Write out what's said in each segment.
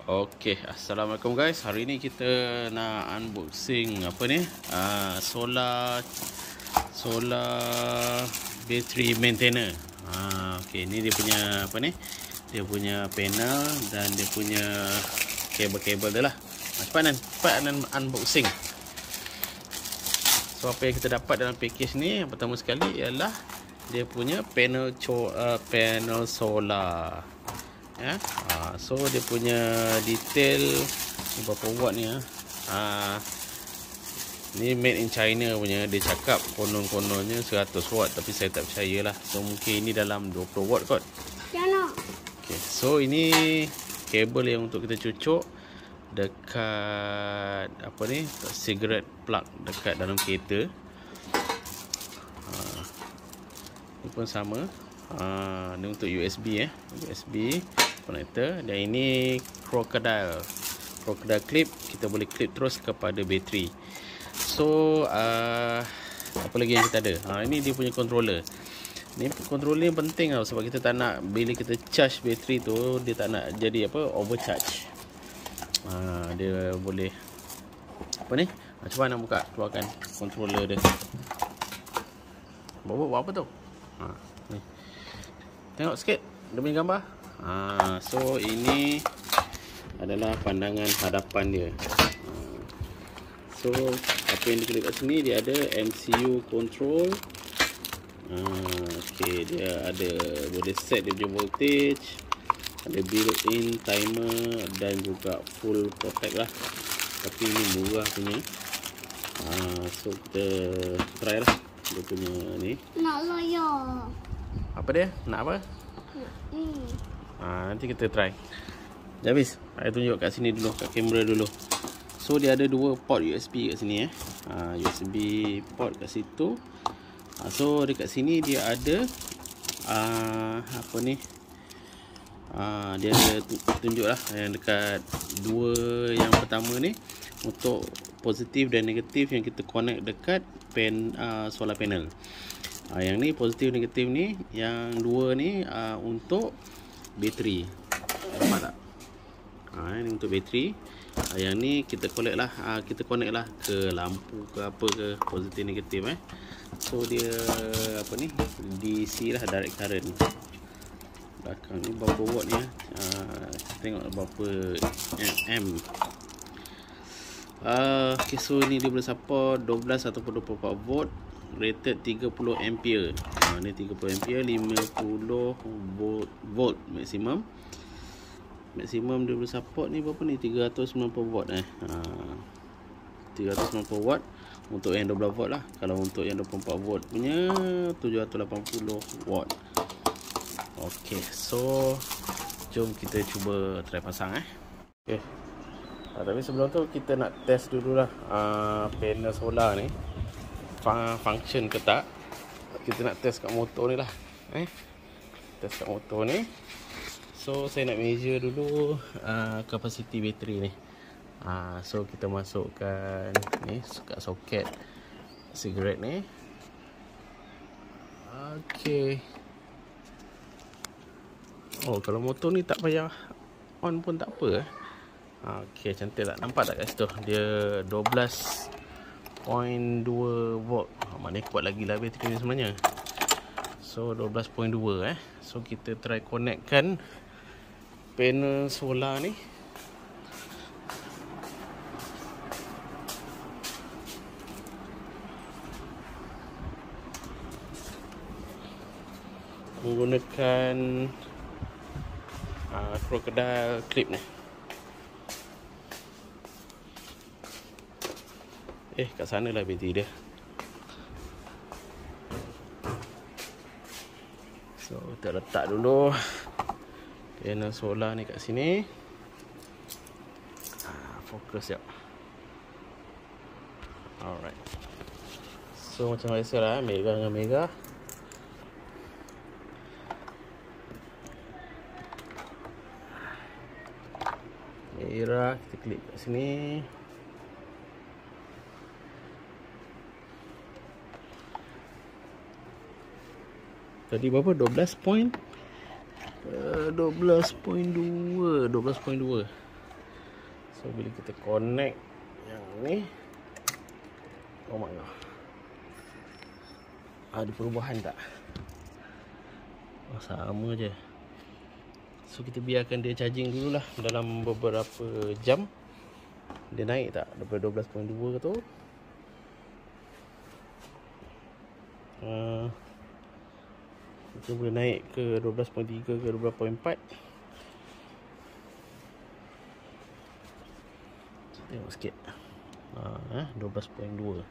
Okey, assalamualaikum guys. Hari ni kita nak unboxing apa ni? Solar battery maintainer. Okey, ni dia punya apa ni? Dia punya panel dan dia punya kabel-kabel dia lah. Cepat unboxing. So apa yang kita dapat dalam package ni, yang pertama sekali ialah dia punya panel solar. Ya. So dia punya detail ni berapa watt ni ni made in China punya. Dia cakap konon-kononnya 100 watt, tapi saya tak percayalah. So mungkin ini dalam 20 watt kot. Okay, so ini kabel yang untuk kita cucuk dekat apa ni, cigarette plug dekat dalam kereta. Ini pun sama. Ni untuk USB USB connector. Dan ini crocodile clip. Kita boleh clip terus kepada bateri. So apa lagi yang kita ada? Ini dia punya controller. Ni controller yang penting tau, sebab kita tak nak bila kita charge bateri tu dia tak nak jadi apa, overcharge. Dia boleh apa ni? Cuba nak buka, keluarkan controller dia. Buat apa tu? Ni. Tengok sikit dia punya gambar. So ini adalah pandangan hadapan dia. So apa yang ditulis kat sini, dia ada MCU control. Okay, dia ada boleh set dia punya voltage, ada built-in timer dan juga full protect lah. Tapi ini murah punya. So kita try lah dia punya ni. Nak loyo. Apa dia? Nak apa? Nanti kita try. Habis, saya tunjuk kat sini dulu, kat kamera dulu. So dia ada dua port USB kat sini USB port kat situ. So dekat sini dia ada apa ni? Dia ada tunjuk lah yang dekat dua yang pertama ni untuk positif dan negatif yang kita connect dekat solar panel. Yang ni positif negatif ni, yang dua ni untuk bateri. Nampak tak? Ini untuk bateri. Yang ni kita connect lah ke lampu ke apa ke, positif negatif So dia apa ni, DC lah, direct current. Belakang ni berapa watt ni tengok berapa mm. Okay, so ni dia boleh support 12 ataupun 24 volt, rated 30 ampere. Ni 30 ampere, 50 volt maksimum. Maksimum dia boleh support ni berapa ni, 390 watt 390 watt untuk yang 12 volt lah. Kalau untuk yang 24 volt punya 780 watt. Okay, so jom kita cuba try pasang Okay. Tapi sebelum tu kita nak test dululah panel solar ni function ke tak. Kita nak test kat motor ni lah. Test kat motor ni. So saya nak measure dulu capacity bateri ni. So kita masukkan ni kat soket cigarette ni. Okay. Oh, kalau motor ni tak payah on pun tak apa Okay, cantik tak? Nampak tak kat situ? Dia 12.2 volt. Maknanya kuat lagi lah bateri ni sebenarnya. So 12.2 So kita try connectkan panel solar ni. Menggunakan crocodile clip ni. Kat sana lah bateri dia. So kita letak dulu panel solar ni kat sini. Fokus sekejap. Alright. So macam biasa lah, mega dengan mega. Merah, kita klik kat sini. Tadi berapa? 12.2. So bila kita connect yang ni, oh my god, ada perubahan tak? Oh, sama je. So kita biarkan dia charging dululah dalam beberapa jam. Dia naik tak daripada 12.2 ke tu? Kita boleh naik ke 12.3 ke 12.4. Tengok sikit. 12.2.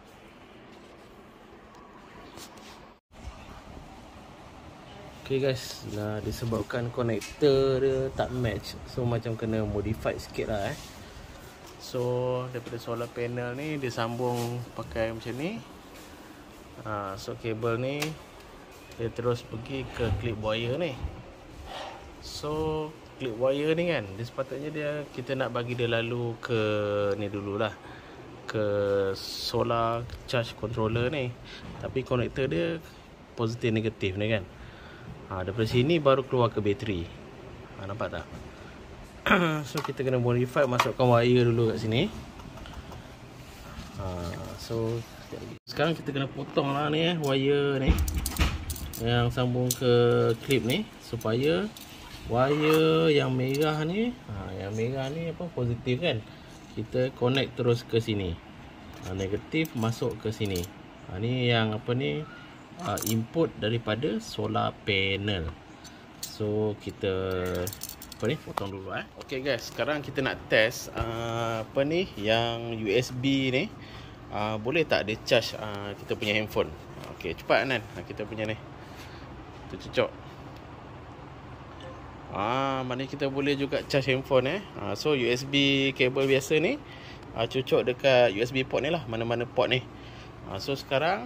Okay guys, disebabkan konektor dia tak match, so macam kena modified sikit lah So daripada solar panel ni dia sambung pakai macam ni. So kabel ni dia terus pergi ke clip wire ni. So clip wire ni kan, dia sepatutnya kita nak bagi dia lalu ke ni dululah, ke solar charge controller ni. Tapi konektor dia positif negatif ni kan. Daripada sini baru keluar ke bateri. Nampak tak? So kita kena modify, masukkan wire dulu kat sini. So sekarang kita kena potong lah ni wire ni yang sambung ke clip ni, supaya wire yang merah ni, yang merah ni apa, positif kan, kita connect terus ke sini. Negatif masuk ke sini. Ni yang apa ni, input daripada solar panel. So kita apa ni, potong dulu Okay guys, sekarang kita nak test apa ni, yang USB ni boleh tak dia charge kita punya handphone. Okay, cepat Anan, kita punya ni kita cucuk. Maknanya kita boleh juga charge handphone So USB kabel biasa ni cucuk dekat USB port ni lah, mana-mana port ni. So sekarang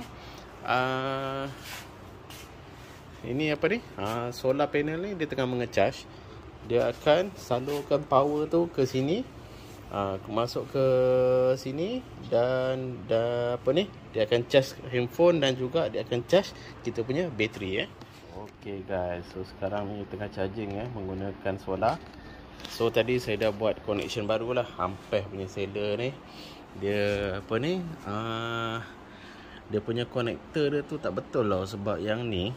ini apa ni, solar panel ni dia tengah mengecharge. Dia akan salurkan power tu ke sini, masuk ke sini, dan apa ni, dia akan charge handphone dan juga dia akan charge kita punya bateri Okay guys, so sekarang ni tengah charging menggunakan solar. So tadi saya dah buat connection baru lah. Ampere punya seller ni, dia apa ni, dia punya konektor dia tu tak betul lah. Sebab yang ni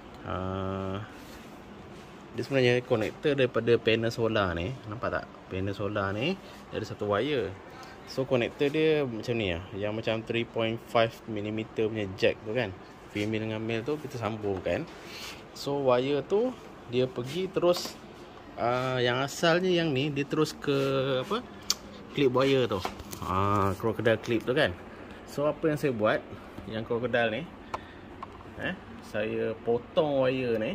dia sebenarnya konektor daripada panel solar ni. Nampak tak? Panel solar ni dia ada satu wire. So konektor dia macam ni yang macam 3.5mm punya jack tu kan, female dengan male tu kita sambungkan. So wire tu dia pergi terus, yang asalnya yang ni dia terus ke apa, clip wire tu, crocodile clip tu kan. So apa yang saya buat, yang crocodile ni, saya potong wire ni.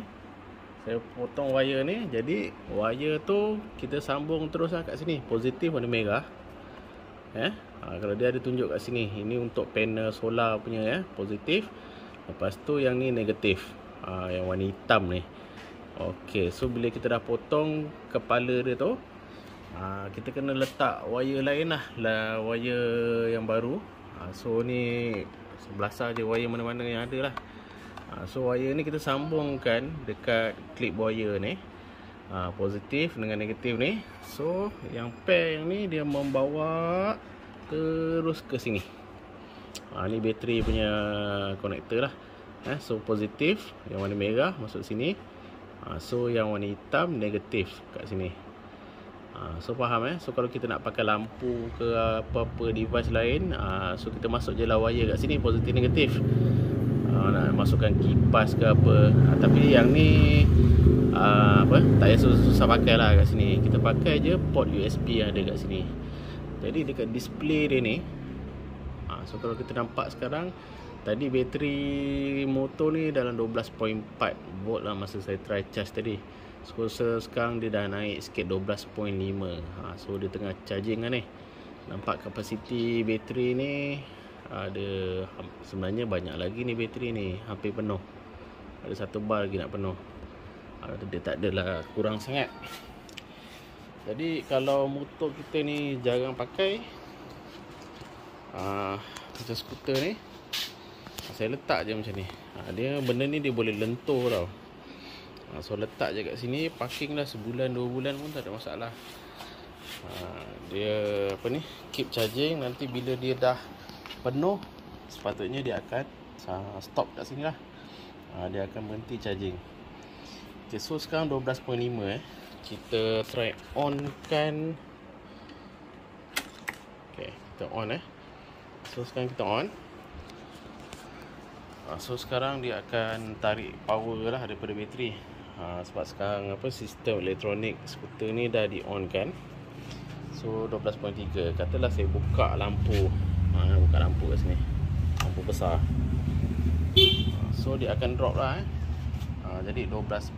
Jadi wire tu kita sambung terus kat sini. Positif warna merah. Kalau dia ada tunjuk kat sini, ini untuk panel solar punya positif. Lepas tu yang ni negatif, yang warna hitam ni. Okay, so bila kita dah potong kepala dia tu, kita kena letak wire lain lah, wire yang baru. So ni sebelah saja wire mana-mana yang ada lah. So wire ni kita sambungkan dekat clip wire ni, positif dengan negatif ni. So yang pair yang ni dia membawa terus ke sini. Ni bateri punya konektor lah. So positif yang warna merah masuk sini. So yang warna hitam negatif kat sini. So faham So kalau kita nak pakai lampu ke apa-apa device lain, so kita masuk je lah wire kat sini, positif negatif. Nak masukkan kipas ke apa, tapi yang ni apa, tak payah susah pakai lah kat sini. Kita pakai je port USB yang ada kat sini. Jadi dekat display dia ni, so kalau kita nampak sekarang, tadi bateri motor ni dalam 12.4 volt lah masa saya try charge tadi. So sekarang dia dah naik sikit 12.5. So dia tengah charging lah ni. Nampak kapasiti bateri ni ada, sebenarnya banyak lagi ni bateri ni, hampir penuh. Ada 1 bar lagi nak penuh. Dia tak adalah kurang sangat. Jadi kalau motor kita ni jarang pakai, macam skuter ni, saya letak je macam ni. Dia benda ni dia boleh lentur tau. So letak je kat sini, parking dah sebulan 2 bulan pun tak ada masalah. dia apa ni, keep charging. Nanti bila dia dah penuh, sepatutnya dia akan stop kat sini lah. Dia akan berhenti charging. Okay, so sekarang 12.5 kita try on kan. Okay, kita on So sekarang kita on. So sekarang dia akan tarik power lah daripada bateri. Sebab sekarang apa, sistem elektronik skuter ni dah di on kan. So 12.3. Katalah saya buka lampu. Buka lampu kat sini, lampu besar. So dia akan drop lah jadi 12.0.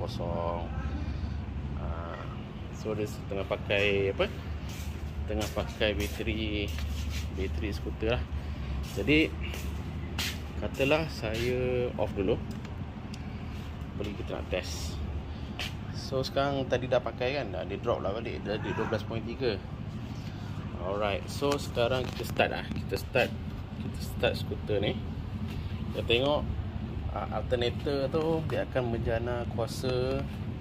So dia tengah pakai apa, tengah pakai bateri skuter lah. Jadi katalah saya off dulu, boleh kita nak test. So sekarang tadi dah pakai kan, dia drop lah balik, dah di 12.3. Alright, so sekarang kita start lah. Kita start skuter ni. Kita tengok alternator tu dia akan menjana kuasa.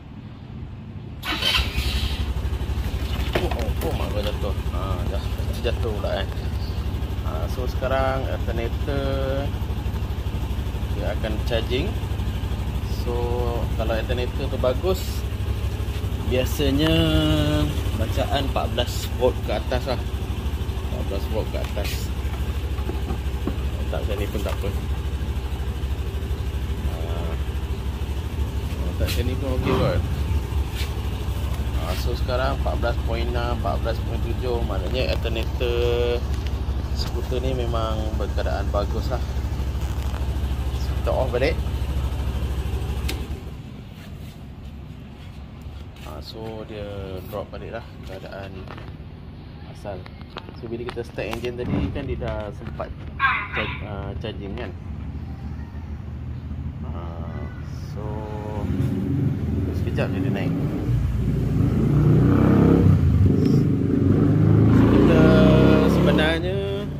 Mak gua jatuh. Jatuh pula so sekarang alternator dia akan charging. So kalau alternator tu bagus, biasanya bacaan 14 volt ke atas lah. 14 volt ke atas. Tak sini pun tak apa. Tak sini pun okey kot. So sekarang 14.6, 14.7. Maknanya alternator skuter ni memang berkeadaan bagus lah. So kita off balik. So dia drop balik lah keadaan asal. So bila kita start engine tadi kan dia dah sempat charging kan. So sekejap dia naik. Kita sebenarnya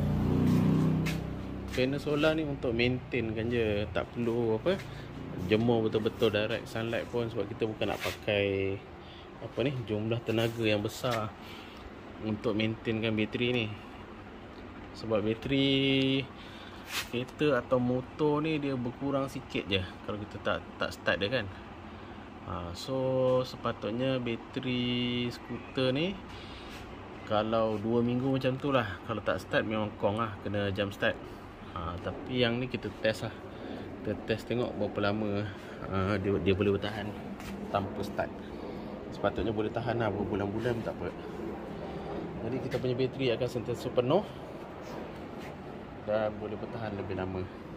panel solar ni untuk maintain kan je, tak perlu apa jemur betul-betul direct sunlight pun, sebab kita bukan nak pakai apa ni, jumlah tenaga yang besar untuk maintainkan bateri ni. Sebab bateri kereta atau motor ni dia berkurang sikit je kalau kita tak start dia kan. So sepatutnya bateri skuter ni kalau 2 minggu macam tu lah, kalau tak start memang kong lah, kena jam start. Tapi yang ni kita test lah. Kita test tengok berapa lama dia boleh bertahan tanpa start. Sepatutnya boleh tahan lah berbulan-bulan, tak apa. Jadi kita punya bateri akan sentiasa penuh dan boleh bertahan lebih lama.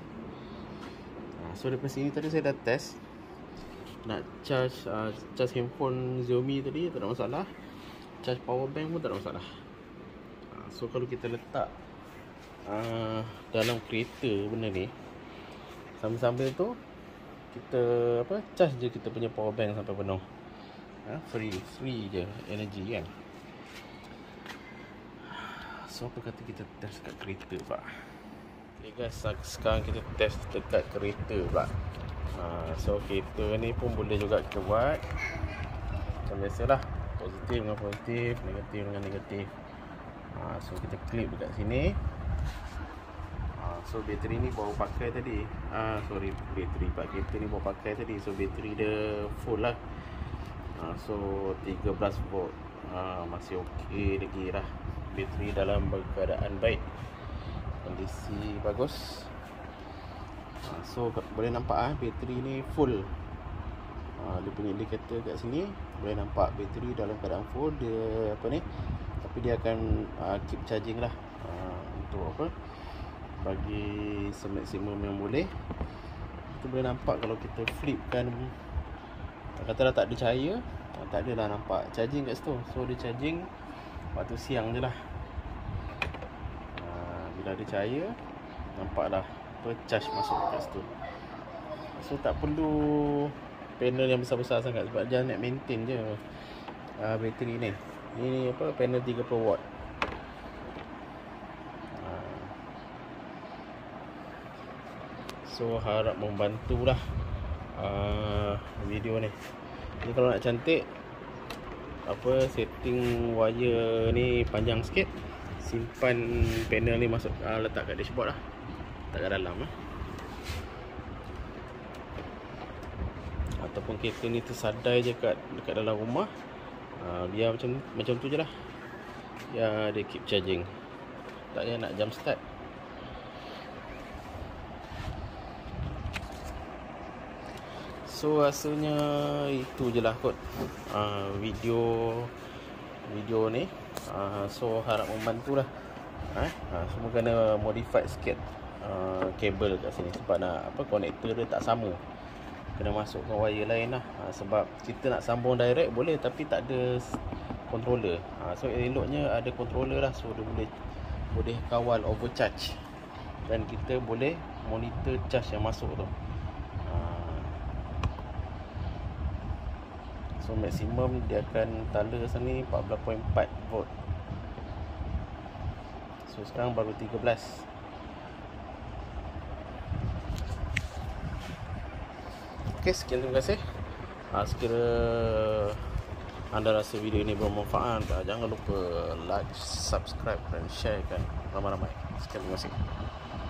So daripada sini tadi saya dah test nak charge handphone Xiaomi tadi, tak ada masalah. Charge power bank pun tak ada masalah. So kalau kita letak dalam kereta benda ni, sambil-sambil tu kita charge je kita punya power bank sampai penuh. Free je energy kan. So apa kata kita test kat kereta pak. Okay guys, sekarang kita test dekat kereta pula. So kereta ni pun boleh juga kita buat macam biasalah, positif dengan positif, negatif dengan negatif. So kita clip dekat sini. So bateri ni baru pakai tadi. Bateri pak kereta ni baru pakai tadi. So bateri dia full lah. So 13 volt. Masih okey lagi lah. Bateri dalam keadaan baik, kondisi bagus. So boleh nampak bateri ni full. Dia punya indikator kat sini boleh nampak bateri dalam keadaan full. Dia apa ni, tapi dia akan keep charging lah, untuk apa, bagi semaksimum yang boleh. Kita boleh nampak kalau kita flipkan, katalah tak ada cahaya, tak ada lah nampak charging kat situ. So dia charging waktu siang je lah. Bila ada cahaya, nampaklah charge masuk kat situ. So tak perlu panel yang besar-besar sangat, sebab jangan nak maintain je bateri ni. Ni apa, panel 30 watt. So harap membantulah video ni. Ni kalau nak cantik, setting wire ni panjang sikit, simpan panel ni masuk, letak kat dashboard lah, letak kat dalam ataupun kereta ni tersadai je dekat dalam rumah, biar macam tu je lah, ya, dia keep charging, tak payah nak jump start. So rasanya itu je lah kot video ni. So harap membantu lah. Semua kena modified sikit kabel kat sini, sebab nak konektor dia tak sama, kena masukkan wire lain lah. Sebab kita nak sambung direct boleh, tapi tak ada controller. So eloknya ada controller lah, so dia boleh kawal overcharge, dan kita boleh monitor charge yang masuk tu. So maksimum dia akan tala sini 14.4 volt. So sekarang baru 13. Okay, sekian, terima kasih. Sekira anda rasa video ini bermanfaat, jangan lupa like, subscribe dan share kan ramai-ramai. Sekian, terima kasih.